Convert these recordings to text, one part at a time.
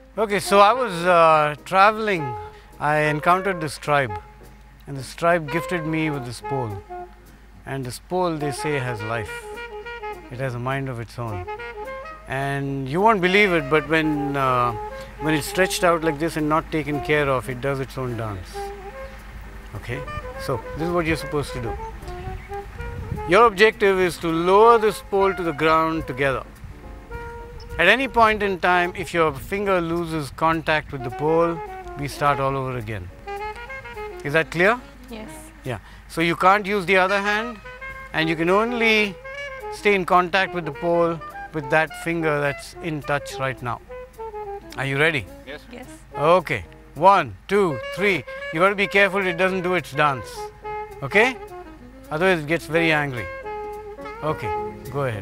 Okay, so I was traveling. I encountered this tribe, and this tribe gifted me with this pole. And this pole, they say, has life. It has a mind of its own. And you won't believe it, but when it's stretched out like this and not taken care of, it does its own dance. Okay, so this is what you're supposed to do. Your objective is to lower this pole to the ground together. At any point in time, if your finger loses contact with the pole, we start all over again. Is that clear? Yes. Yeah. So you can't use the other hand, and you can only stay in contact with the pole with that finger that's in touch right now. Are you ready? Yes. Yes. Okay. 1, 2, 3. You got to be careful it doesn't do its dance. Okay? Otherwise it gets very angry. Okay. Go ahead.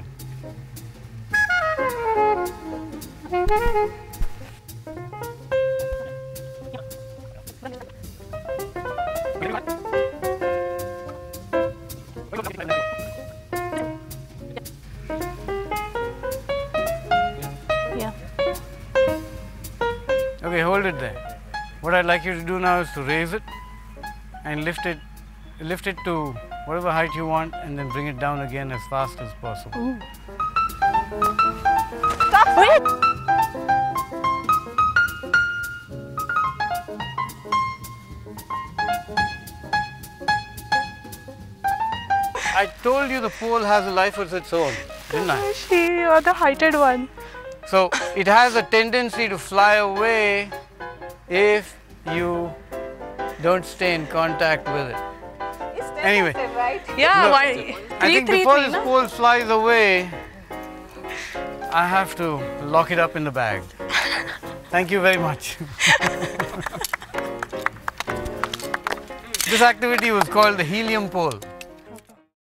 Yeah. Okay, hold it there. What I'd like you to do now is to raise it and lift it to whatever height you want, and then bring it down again as fast as possible. Ooh. Wait. I told you the pole has a life of its own, didn't I? You are the heighted one. So it has a tendency to fly away if you don't stay in contact with it. Anyway, Right? Yeah, look, why? I think before this pole flies away, I have to lock it up in the bag. Thank you very much. This activity was called the helium pole.